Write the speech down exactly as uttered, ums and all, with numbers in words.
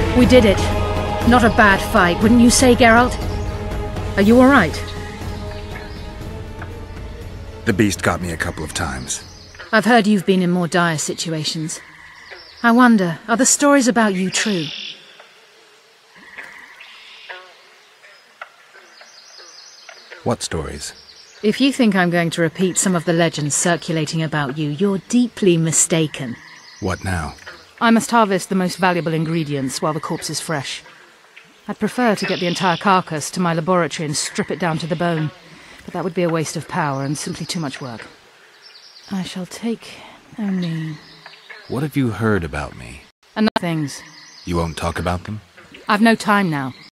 We did it. Not a bad fight, wouldn't you say, Geralt? Are you alright? The beast got me a couple of times. I've heard you've been in more dire situations. I wonder, are the stories about you true? What stories? If you think I'm going to repeat some of the legends circulating about you, you're deeply mistaken. What now? I must harvest the most valuable ingredients while the corpse is fresh. I'd prefer to get the entire carcass to my laboratory and strip it down to the bone, but that would be a waste of power and simply too much work. I shall take only... What have you heard about me? enough things. You won't talk about them? I've no time now.